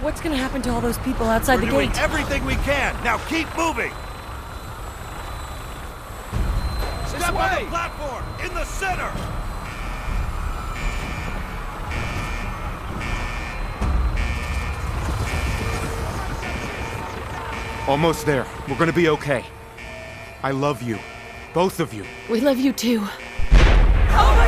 What's gonna happen to all those people outside the We're doing gate? everything we can. Now keep moving. Step on the platform in the center. Almost there. We're gonna be okay. I love you. Both of you. We love you too. Over!